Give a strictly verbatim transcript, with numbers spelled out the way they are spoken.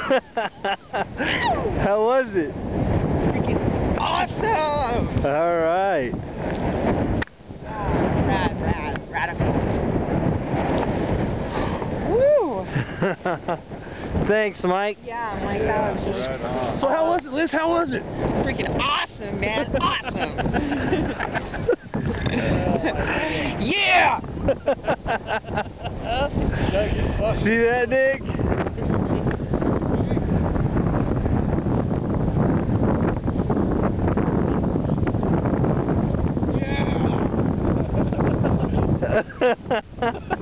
How was it? Freaking awesome! All right. Oh, rad, rad, radical. Woo! Thanks, Mike. Yeah, Mike, that was just... Right on. So how was it, Liz? How was it? Freaking awesome, man! Awesome! Yeah! See that, Nick? Yeah!